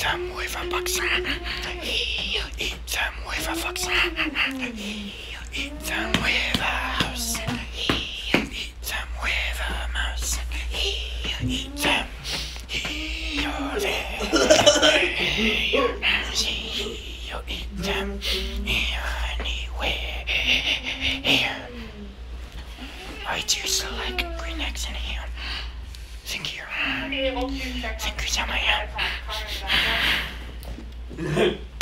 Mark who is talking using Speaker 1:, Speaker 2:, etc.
Speaker 1: them with a box. He'll eat them with a fox. He'll eat them with a house. He'll eat them with a mouse. He'll eat them. He'll eat them anywhere. I do so like green eggs and ham. Thank you. Thank you so much.